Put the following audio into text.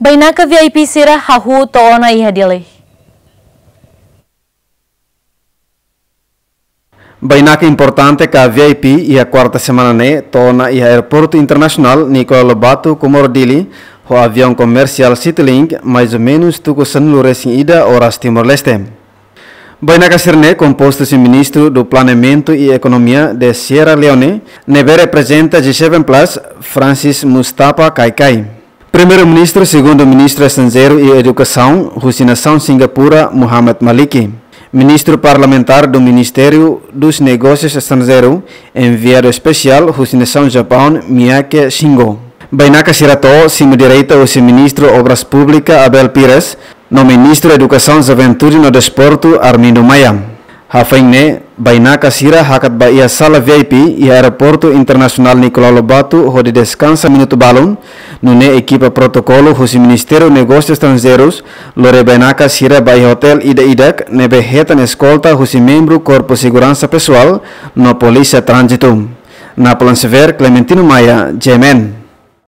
Bainaka VIP sira hahu toona ihadili. Bainaka importante que a VIP e a quarta semana ne toona e aeroporto internacional Nicolau Lobato Comoro-Dili o avião comercial Citylink mais ou menos tuco sanlures em ida horas Timor-Leste. Bainaka sirne composto se ministro do Planeamento e Economia de Sierra Leone neve representa G7+ Francis Mustapha Kaikai. Primeiro-ministro, segundo ministro estrangeiro e educação, Nação Singapura Muhammad Maliki. Ministro parlamentar do Ministério dos Negócios Estrangeiros, enviado especial, Nação Japão Miyake Shingo. Bainaka sirato, cima direita, o ministro Obras Públicas Abel Pires, no ministro Educação, Juventude e Desporto Armindo Maia. Hafaine, Bainaka sira hakat baia sala VIP e aeroporto internacional Nicolau Lobato, onde descansa minuto balon, nune equipa protocolo, o Ministério Negócios Estrangeiros, lore Bainaka sira baia hotel ida-idak, nebe hetan escolta, o membro Corpo Segurança Pessoal, no Polícia Trânsito. Na Plan Sever, Clementino Maia, Jemen.